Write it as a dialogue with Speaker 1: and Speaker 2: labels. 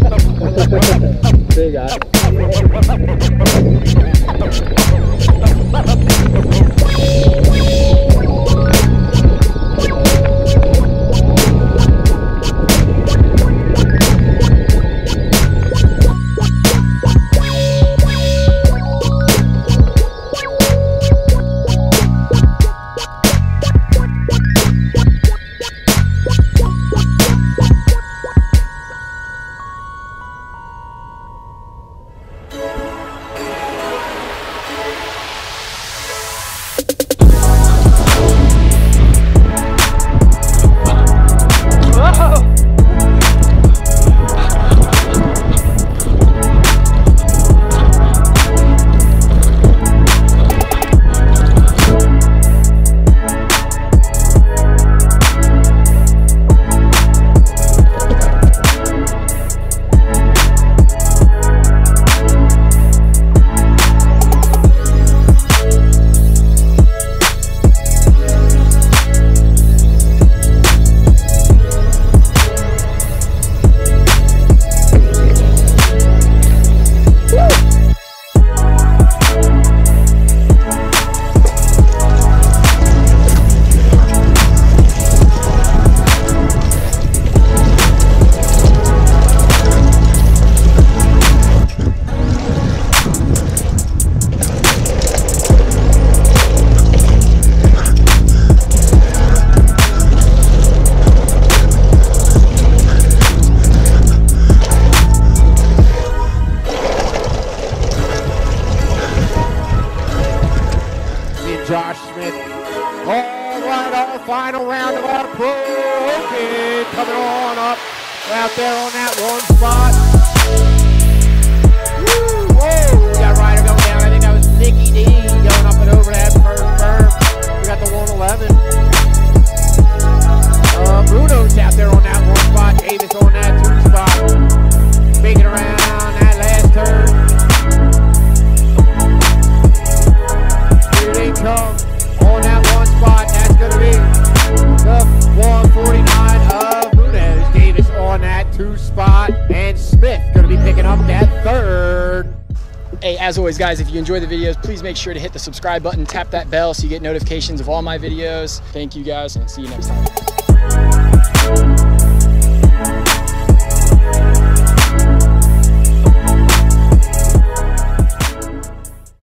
Speaker 1: Big guy.
Speaker 2: Final round of our pro kid coming on up out there on that one spot. Woo, whoa, we got a rider going down. I think that was Nicky D going up and over that first berm. We got the 111. Bruno's out there on that one spot. Davis on that 2 spot. Making around that last turn. Here they come on that one spot. That's going to be the 149 of Munez. Davis on that 2 spot, and Smith going to be picking up that 3rd.
Speaker 1: Hey, as always, guys, if you enjoy the videos, please make sure to hit the subscribe button, tap that bell so you get notifications of all my videos. Thank you, guys, and see you next time.